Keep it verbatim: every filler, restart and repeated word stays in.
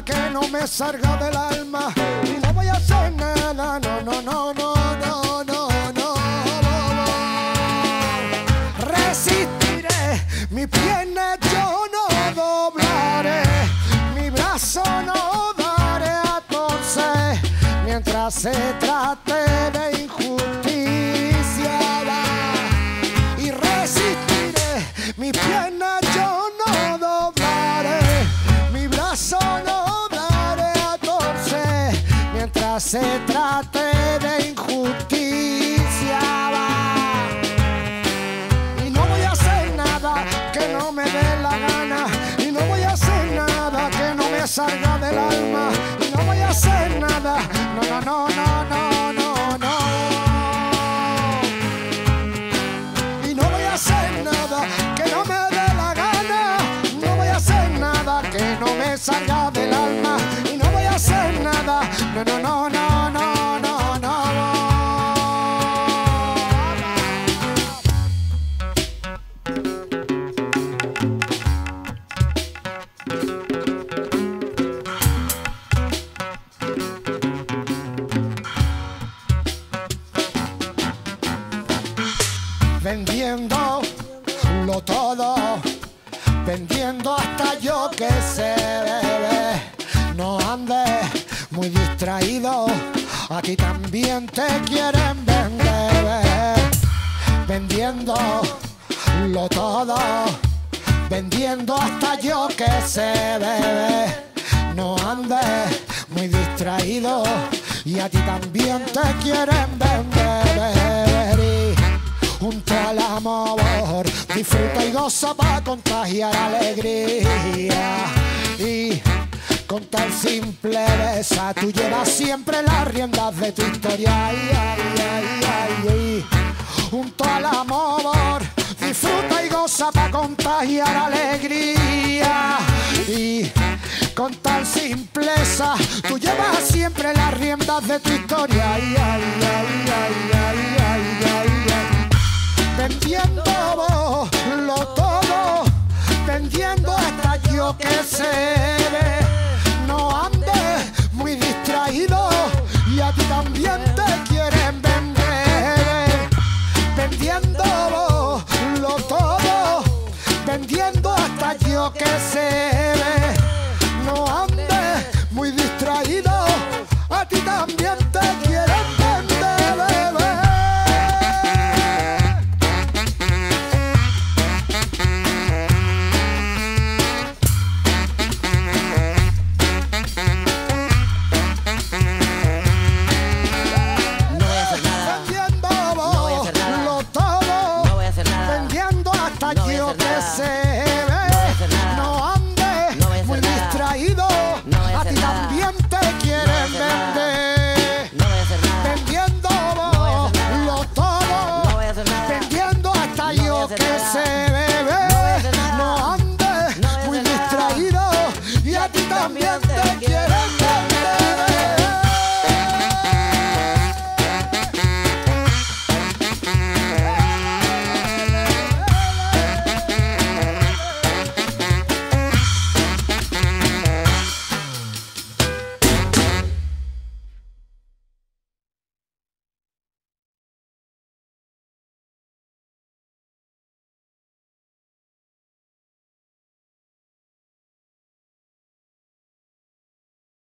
que no me salga del alma. Y no voy a hacer nada, no, no, no, no, no, no, no. Resistiré, mi pierna yo no doblaré, mi brazo no daré a torcer, mientras se trate de injusticia. Y resistiré, mi pierna yo no doblaré, mi brazo no daré a torcer, mientras se trate de injusticia. Y no voy a hacer nada que no me dé la gana, y no voy a hacer nada que no me salga del alma, y no voy a hacer nada, no, no, no, no, no, no, no. Y no voy a hacer nada que no me dé la gana, no voy a hacer nada que no me salga del alma, y no voy a hacer nada, no, no, no, no, no, no, no. Vendiéndolo todo, vendiendo hasta yo que sé, bebé. No andes muy distraído, a ti también te quieren vender, bebé. Vendiéndolo todo, vendiendo hasta yo que sé, bebé. No andes muy distraído, y a ti también te quieren vender, bebé. Junto al amor, disfruta y goza para contagiar alegría. Y con tal simpleza tú llevas siempre las riendas de tu historia. Ay, ay, ay, ay, ay. Junto al amor, disfruta y goza para contagiar alegría. Y con tal simpleza tú llevas siempre las riendas de tu historia. Ay, ay, ay, ay, ay, ay, ay, ay. Vendiéndolo todo, vendiendo hasta yo que sé. No andes muy distraído, y a ti también te quieren vender. Vendiéndolo todo, vendiendo hasta yo que sé. No andes muy distraído, a ti también te quieren vender, bebé. Que se bebe, no andes muy distraído, y a ti también te quieren.